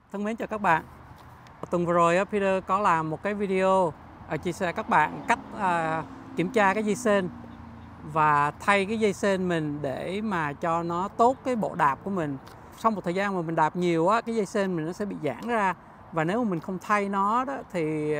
Thân mến chào các bạn. Tuần vừa rồi Peter có làm một cái video chia sẻ các bạn cách kiểm tra cái dây sên và thay cái dây sên mình để mà cho nó tốt cái bộ đạp của mình. Sau một thời gian mà mình đạp nhiều cái dây sên mình nó sẽ bị giãn ra, và nếu mà mình không thay nó đó thì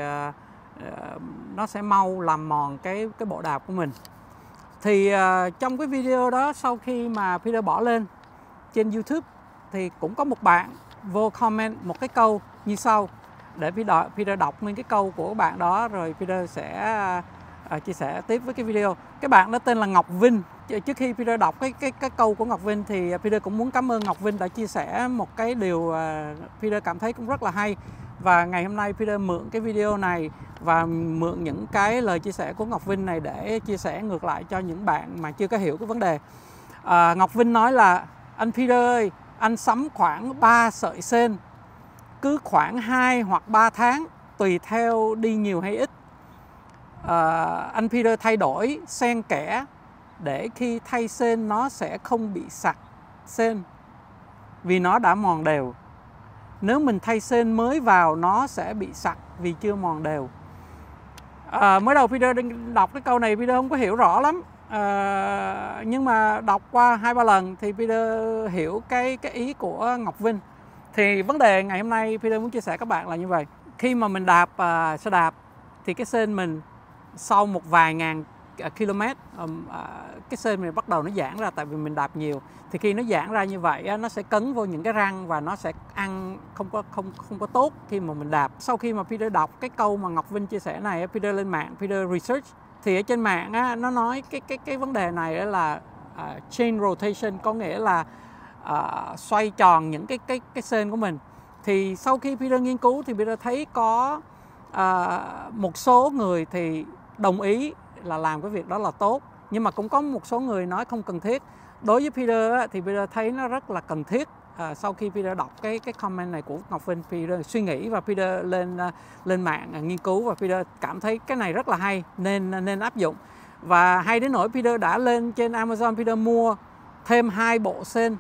nó sẽ mau làm mòn cái bộ đạp của mình. Thì trong cái video đó, sau khi mà Peter bỏ lên trên YouTube thì cũng có một bạn vô comment một cái câu như sau, để Peter đọc nguyên cái câu của bạn đó rồi Peter sẽ chia sẻ tiếp với cái video. Cái bạn đó tên là Ngọc Vinh. Trước khi Peter đọc cái câu của Ngọc Vinh thì Peter cũng muốn cảm ơn Ngọc Vinh đã chia sẻ một cái điều Peter cảm thấy cũng rất là hay. Và ngày hôm nay Peter mượn cái video này và mượn những cái lời chia sẻ của Ngọc Vinh này để chia sẻ ngược lại cho những bạn mà chưa có hiểu cái vấn đề. Ngọc Vinh nói là: anh Peter ơi, anh sắm khoảng 3 sợi sên, cứ khoảng 2 hoặc 3 tháng tùy theo đi nhiều hay ít. Anh Peter thay đổi xen kẽ để khi thay sên nó sẽ không bị sặc sên vì nó đã mòn đều. Nếu mình thay sên mới vào nó sẽ bị sặc vì chưa mòn đều. Mới đầu Peter đọc cái câu này Peter không có hiểu rõ lắm, nhưng mà đọc qua 2-3 lần thì Peter hiểu cái ý của Ngọc Vinh. Thì vấn đề ngày hôm nay Peter muốn chia sẻ các bạn là như vậy. Khi mà mình đạp xe đạp thì cái sên mình sau một vài ngàn km cái sên mình bắt đầu nó giãn ra, tại vì mình đạp nhiều. Thì khi nó giãn ra như vậy nó sẽ cấn vô những cái răng và nó sẽ ăn không có tốt khi mà mình đạp. Sau khi mà Peter đọc cái câu mà Ngọc Vinh chia sẻ này, Peter lên mạng Peter research thì ở trên mạng nó nói cái vấn đề này là chain rotation, có nghĩa là xoay tròn những cái sên của mình. Thì sau khi Peter nghiên cứu thì Peter thấy có một số người thì đồng ý là làm cái việc đó là tốt, nhưng mà cũng có một số người nói không cần thiết. Đối với Peter thì Peter thấy nó rất là cần thiết. Sau khi Peter đọc cái comment này của Ngọc Vinh, Peter suy nghĩ và Peter lên mạng nghiên cứu, và Peter cảm thấy cái này rất là hay nên áp dụng. Và hay đến nỗi Peter đã lên trên Amazon, Peter mua thêm 2 bộ sên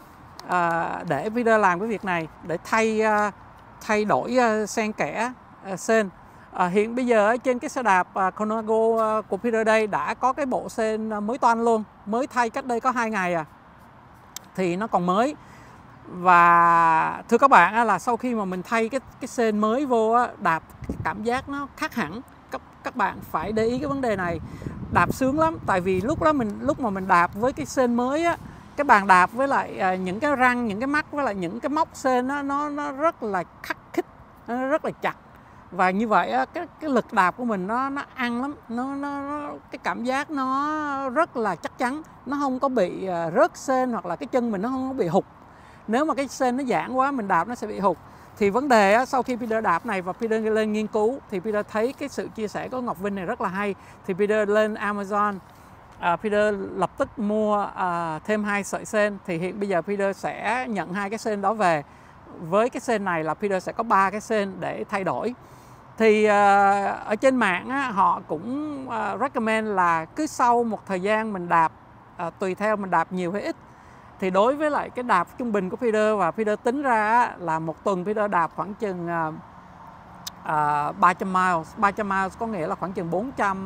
để Peter làm cái việc này, để thay đổi xen kẽ sên. Hiện bây giờ trên cái xe đạp Colnago của Peter đây đã có cái bộ sên mới toanh luôn, mới thay cách đây có 2 ngày thì nó còn mới. Và thưa các bạn là sau khi mà mình thay cái sên mới vô đạp cảm giác nó khác hẳn. Các bạn phải để ý cái vấn đề này, đạp sướng lắm. Tại vì lúc mà mình đạp với cái sên mới cái bàn đạp với lại những cái răng, những cái mắt với lại những cái móc sên nó rất là khắc khít, nó rất là chặt. Và như vậy cái lực đạp của mình nó ăn lắm, cái cảm giác nó rất là chắc chắn, nó không có bị rớt sên, hoặc là cái chân mình nó không có bị hụt. Nếu mà cái sên nó giãn quá mình đạp nó sẽ bị hụt. Thì vấn đề sau khi Peter đạp này và Peter lên nghiên cứu thì Peter thấy cái sự chia sẻ của Ngọc Vinh này rất là hay. Thì Peter lên Amazon, Peter lập tức mua thêm 2 sợi sên. Thì hiện bây giờ Peter sẽ nhận 2 cái sên đó về. Với cái sên này là Peter sẽ có 3 cái sên để thay đổi. Thì ở trên mạng họ cũng recommend là cứ sau một thời gian mình đạp, tùy theo mình đạp nhiều hay ít. Thì đối với lại cái đạp trung bình của Peter, và Peter tính ra là một tuần Peter đạp khoảng chừng 300 miles. 300 miles có nghĩa là khoảng chừng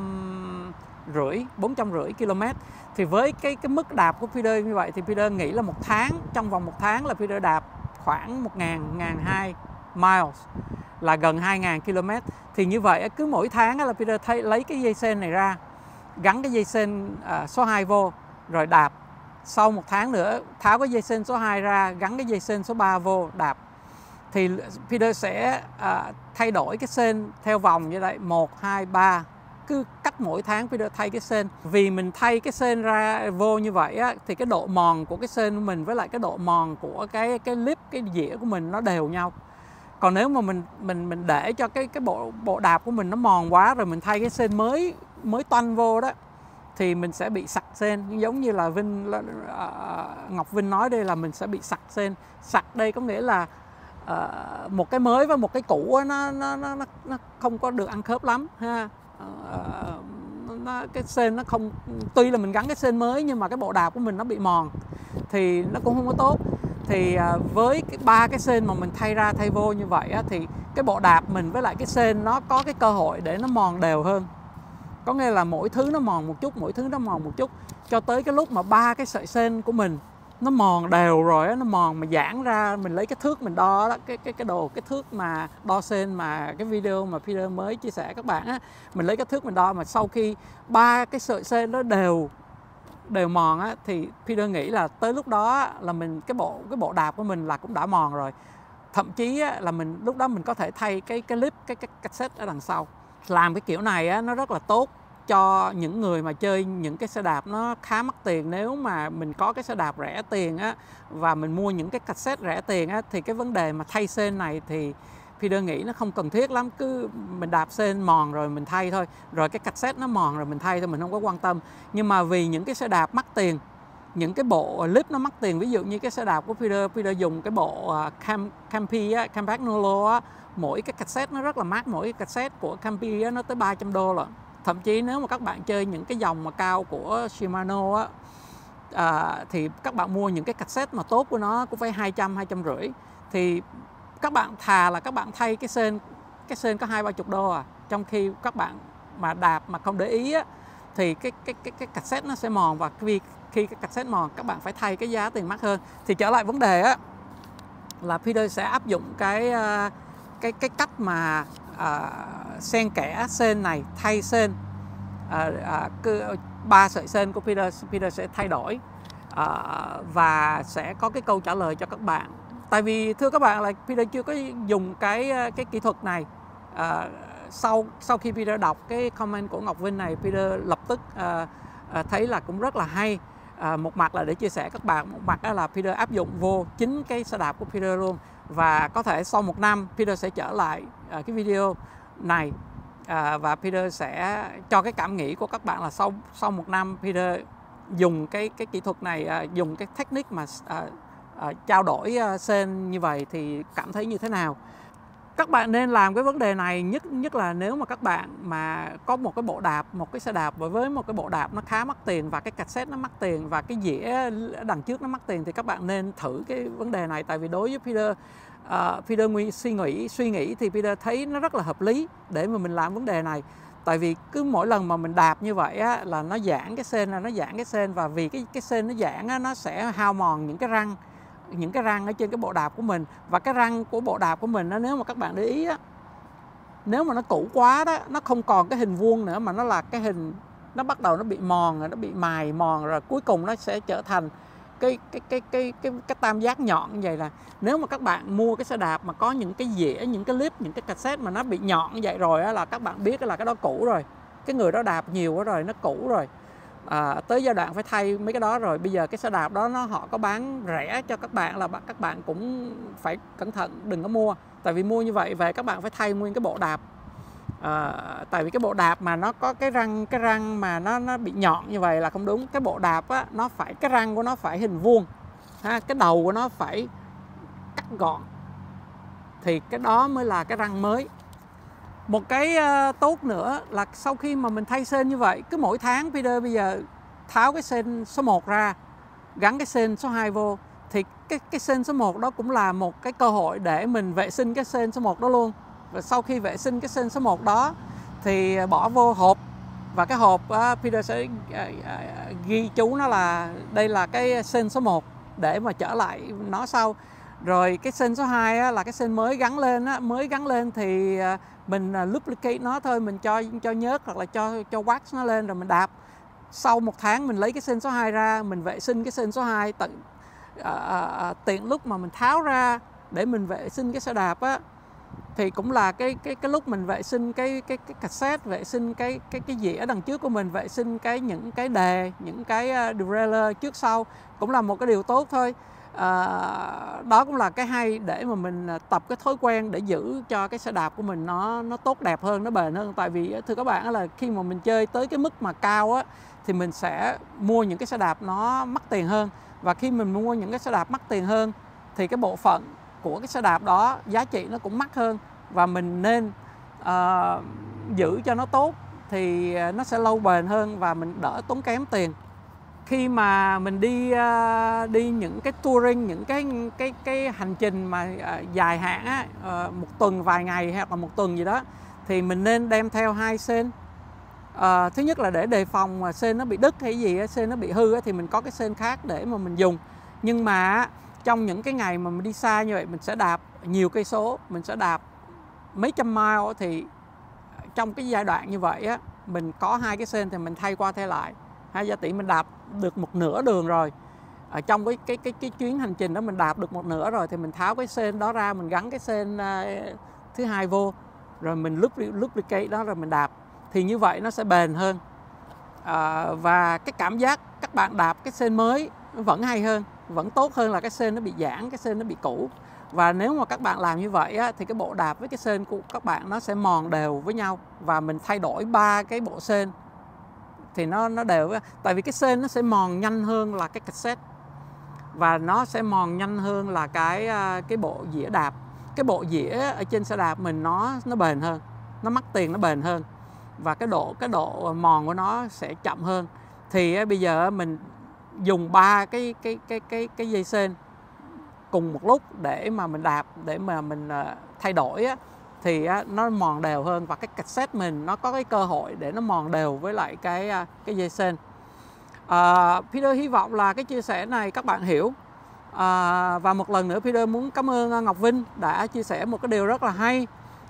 450 km. Thì với cái mức đạp của Peter như vậy thì Peter nghĩ là trong vòng 1 tháng là Peter đạp khoảng 1.200 miles, là gần 2.000 km. Thì như vậy cứ mỗi tháng là Peter lấy cái dây sên này ra, gắn cái dây sên số 2 vô rồi đạp. Sau 1 tháng nữa tháo cái dây sên số 2 ra, gắn cái dây sên số 3 vô đạp. Thì Peter sẽ thay đổi cái sên theo vòng như vậy, 1, 2, 3. Cứ cách mỗi tháng Peter thay cái sên. Vì mình thay cái sên ra vô như vậy thì cái độ mòn của cái sên của mình với lại cái độ mòn của cái lip, cái dĩa của mình nó đều nhau. Còn nếu mà mình để cho cái bộ đạp của mình nó mòn quá rồi mình thay cái sên mới toanh vô đó thì mình sẽ bị sặc sên. Giống như là Ngọc Vinh nói đây là mình sẽ bị sặc sên. Sặc đây có nghĩa là một cái mới và một cái cũ nó không có được ăn khớp lắm ha. Cái sên nó không, tuy là mình gắn cái sên mới nhưng mà cái bộ đạp của mình nó bị mòn thì nó cũng không có tốt. thì với ba cái sên mà mình thay ra thay vô như vậy á, thì cái bộ đạp mình với lại cái sên nó có cái cơ hội để nó mòn đều hơn. Có nghĩa là mỗi thứ nó mòn một chút, mỗi thứ nó mòn một chút, cho tới cái lúc mà ba cái sợi sên của mình nó mòn đều rồi á, nó mòn mà giãn ra. Mình lấy cái thước mình đo đó, cái thước mà đo sên mà cái video mà Peter mới chia sẻ các bạn á, mình lấy cái thước mình đo mà sau khi ba cái sợi sên đó đều mòn á, thì Peter nghĩ là tới lúc đó là mình cái bộ đạp của mình là cũng đã mòn rồi. Thậm chí á, là mình lúc đó mình có thể thay cái clip, cái cassette ở đằng sau. Làm cái kiểu này á, nó rất là tốt cho những người mà chơi những cái xe đạp nó khá mắc tiền. Nếu mà mình có cái xe đạp rẻ tiền á, và mình mua những cái cassette rẻ tiền á, thì cái vấn đề mà thay sên này thì Peter nghĩ nó không cần thiết lắm. Cứ mình đạp sên mòn rồi mình thay thôi, rồi cái cassette nó mòn rồi mình thay thôi, mình không có quan tâm. Nhưng mà vì những cái xe đạp mắc tiền, những cái bộ clip nó mắc tiền, ví dụ như cái xe đạp của Peter dùng cái bộ Campy á, Campagnolo á, mỗi cái cassette nó rất là mắc. Mỗi cái cassette của Campy á, nó tới 300 đô lận. Thậm chí nếu mà các bạn chơi những cái dòng mà cao của Shimano á, thì các bạn mua những cái cassette mà tốt của nó cũng phải 250. Thì các bạn thà là các bạn thay cái sên có 20-30 đô à. Trong khi các bạn mà đạp mà không để ý á, thì cái cassette nó sẽ mòn, và khi cái cassette mòn các bạn phải thay cái giá tiền mắc hơn. Thì trở lại vấn đề á, là Peter sẽ áp dụng cái cách mà xen kẽ sên này, thay sên. Ba sợi sên của Peter sẽ thay đổi, và sẽ có cái câu trả lời cho các bạn. Tại vì thưa các bạn là Peter chưa có dùng cái kỹ thuật này. Sau khi Peter đọc cái comment của Ngọc Vinh này, Peter lập tức thấy là cũng rất là hay. Một mặt là để chia sẻ các bạn, một mặt là Peter áp dụng vô chính cái xe đạp của Peter luôn. Và có thể sau 1 năm Peter sẽ trở lại cái video này, và Peter sẽ cho cái cảm nghĩ của các bạn là sau 1 năm Peter dùng cái kỹ thuật này, dùng cái technique mà trao đổi sên như vậy thì cảm thấy như thế nào. Các bạn nên làm cái vấn đề này nhất là nếu mà các bạn mà có một cái bộ đạp, một cái xe đạp với một cái bộ đạp nó khá mắc tiền, và cái cassette nó mắc tiền, và cái dĩa đằng trước nó mắc tiền, thì các bạn nên thử cái vấn đề này. Tại vì đối với Peter suy nghĩ thì Peter thấy nó rất là hợp lý để mà mình làm vấn đề này. Tại vì cứ mỗi lần mà mình đạp như vậy á, là nó giãn cái sên, và vì cái sên nó giãn á, nó sẽ hao mòn những cái răng ở trên cái bộ đạp của mình. Và cái răng của bộ đạp của mình đó, nếu mà các bạn để ý á, nếu mà nó cũ quá đó, nó không còn cái hình vuông nữa, mà nó là cái hình, nó bắt đầu nó bị mòn rồi, nó bị mài mòn rồi, cuối cùng nó sẽ trở thành cái tam giác nhọn như vậy. Là nếu mà các bạn mua cái xe đạp mà có những cái dĩa, những cái clip, những cái cassette mà nó bị nhọn như vậy rồi á, là các bạn biết là cái đó cũ rồi, cái người đó đạp nhiều quá rồi, nó cũ rồi. Tới giai đoạn phải thay mấy cái đó rồi. Bây giờ cái xe đạp đó họ có bán rẻ cho các bạn, là các bạn cũng phải cẩn thận đừng có mua. Tại vì mua như vậy về các bạn phải thay nguyên cái bộ đạp. Tại vì cái bộ đạp mà nó có cái răng mà nó bị nhọn như vậy là không đúng. Cái bộ đạp á, nó phải, cái răng của nó phải hình vuông ha, cái đầu của nó phải cắt gọn, thì cái đó mới là cái răng mới. Một cái tốt nữa là sau khi mà mình thay sên như vậy, cứ mỗi tháng Peter bây giờ tháo cái sên số 1 ra, gắn cái sên số 2 vô, thì cái sên số 1 đó cũng là một cái cơ hội để mình vệ sinh cái sên số 1 đó luôn. Và sau khi vệ sinh cái sên số 1 đó thì bỏ vô hộp, và cái hộp Peter sẽ ghi chú nó là đây là cái sên số 1 để mà trở lại nó sau. Rồi cái sên số 2 là cái sên mới gắn lên thì mình lubricate nó thôi, mình cho nhớt hoặc là cho wax nó lên rồi mình đạp. Sau 1 tháng mình lấy cái sên số 2 ra, mình vệ sinh cái sên số 2 tiện lúc mà mình tháo ra để mình vệ sinh cái xe đạp á, thì cũng là cái lúc mình vệ sinh cái cassette, vệ sinh cái dĩa đằng trước của mình, vệ sinh những cái đề, những cái derailleur trước sau, cũng là một cái điều tốt thôi. Đó cũng là cái hay để mà mình tập cái thói quen để giữ cho cái xe đạp của mình nó tốt đẹp hơn, nó bền hơn. Tại vì thưa các bạn là khi mà mình chơi tới cái mức mà cao á, thì mình sẽ mua những cái xe đạp nó mắc tiền hơn. Và khi mình mua những cái xe đạp mắc tiền hơn thì cái bộ phận của cái xe đạp đó giá trị nó cũng mắc hơn, và mình nên giữ cho nó tốt thì nó sẽ lâu bền hơn và mình đỡ tốn kém tiền. khi mà mình đi những cái touring, những cái hành trình mà dài hạn á, một tuần vài ngày hoặc là một tuần gì đó, thì mình nên đem theo 2 sên. Thứ nhất là để đề phòng mà sên nó bị đứt hay gì, sên nó bị hư thì mình có cái sên khác để mà mình dùng. Nhưng mà trong những cái ngày mà mình đi xa như vậy, mình sẽ đạp nhiều cây số, mình sẽ đạp mấy trăm mile, thì trong cái giai đoạn như vậy á, mình có 2 cái sên thì mình thay qua thay lại. Giả tỷ mình đạp được một nửa đường rồi, ở trong cái chuyến hành trình đó mình đạp được một nửa rồi, thì mình tháo cái sên đó ra, mình gắn cái sên thứ hai vô, rồi mình lubricate đó rồi mình đạp, thì như vậy nó sẽ bền hơn. Và cái cảm giác các bạn đạp cái sên mới vẫn hay hơn, vẫn tốt hơn là cái sên nó bị giãn, cái sên nó bị cũ. Và nếu mà các bạn làm như vậy á, thì cái bộ đạp với cái sên của các bạn nó sẽ mòn đều với nhau, và mình thay đổi 3 cái bộ sên thì nó đều. Tại vì cái sên nó sẽ mòn nhanh hơn là cái cassette, và nó sẽ mòn nhanh hơn là cái bộ dĩa đạp. Cái bộ dĩa ở trên xe đạp mình nó bền hơn, nó mắc tiền, nó bền hơn, và cái độ mòn của nó sẽ chậm hơn. Thì bây giờ mình dùng 3 cái dây sên cùng một lúc để mà mình đạp, để mà mình thay đổi á, thì nó mòn đều hơn, và cái cassette mình nó có cái cơ hội để nó mòn đều với lại cái dây sên. Peter hy vọng là cái chia sẻ này các bạn hiểu. Và một lần nữa Peter muốn cảm ơn Ngọc Vinh đã chia sẻ một cái điều rất là hay.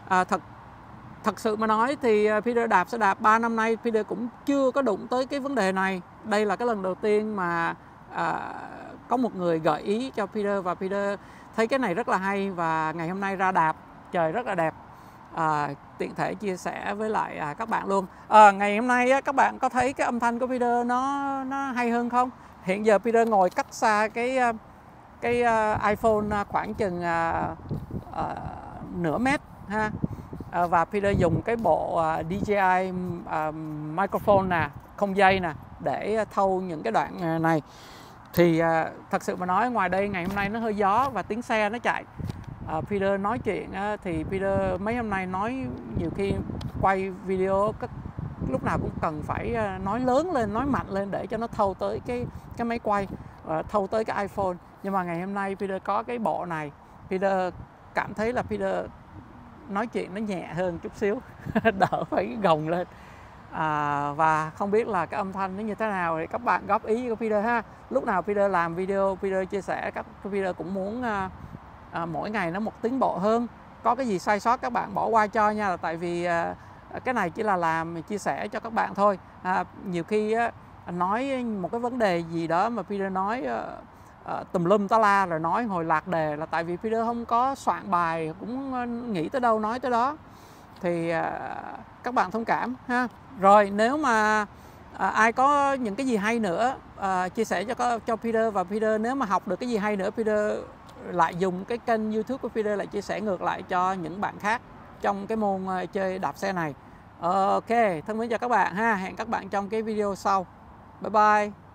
Thật sự mà nói thì Peter đạp xe đạp 3 năm nay, Peter cũng chưa có đụng tới cái vấn đề này. Đây là cái lần đầu tiên mà có một người gợi ý cho Peter, và Peter thấy cái này rất là hay, và ngày hôm nay ra đạp trời rất là đẹp, tiện thể chia sẻ với lại các bạn luôn. Ngày hôm nay các bạn có thấy cái âm thanh của Peter nó hay hơn không? Hiện giờ Peter ngồi cách xa cái iPhone khoảng chừng nửa mét ha. Và Peter dùng cái bộ DJI microphone nè, không dây nè, để thâu những cái đoạn này. Thì thật sự mà nói, ngoài đây ngày hôm nay nó hơi gió và tiếng xe nó chạy. Peter nói chuyện thì Peter mấy hôm nay nói nhiều khi quay video lúc nào cũng cần phải nói lớn lên, nói mạnh lên để cho nó thâu tới cái máy quay, thâu tới cái iPhone. Nhưng mà ngày hôm nay Peter có cái bộ này, Peter cảm thấy là Peter nói chuyện nó nhẹ hơn chút xíu, đỡ phải gồng lên. Và không biết là cái âm thanh nó như thế nào thì các bạn góp ý của Peter ha. Lúc nào Peter làm video, Peter chia sẻ, Peter cũng muốn mỗi ngày nó một tiến bộ hơn. Có cái gì sai sót các bạn bỏ qua cho nha, là tại vì cái này chỉ là làm chia sẻ cho các bạn thôi. Nhiều khi nói một cái vấn đề gì đó mà Peter nói tùm lum tá la, rồi nói hồi lạc đề, là tại vì Peter không có soạn bài, cũng nghĩ tới đâu nói tới đó. Thì các bạn thông cảm ha. Rồi nếu mà ai có những cái gì hay nữa chia sẻ cho Peter, và Peter nếu mà học được cái gì hay nữa, Peter lại dùng cái kênh YouTube của Peter lại chia sẻ ngược lại cho những bạn khác trong cái môn chơi đạp xe này. Ok, thân mến chào các bạn ha. Hẹn các bạn trong cái video sau. Bye bye.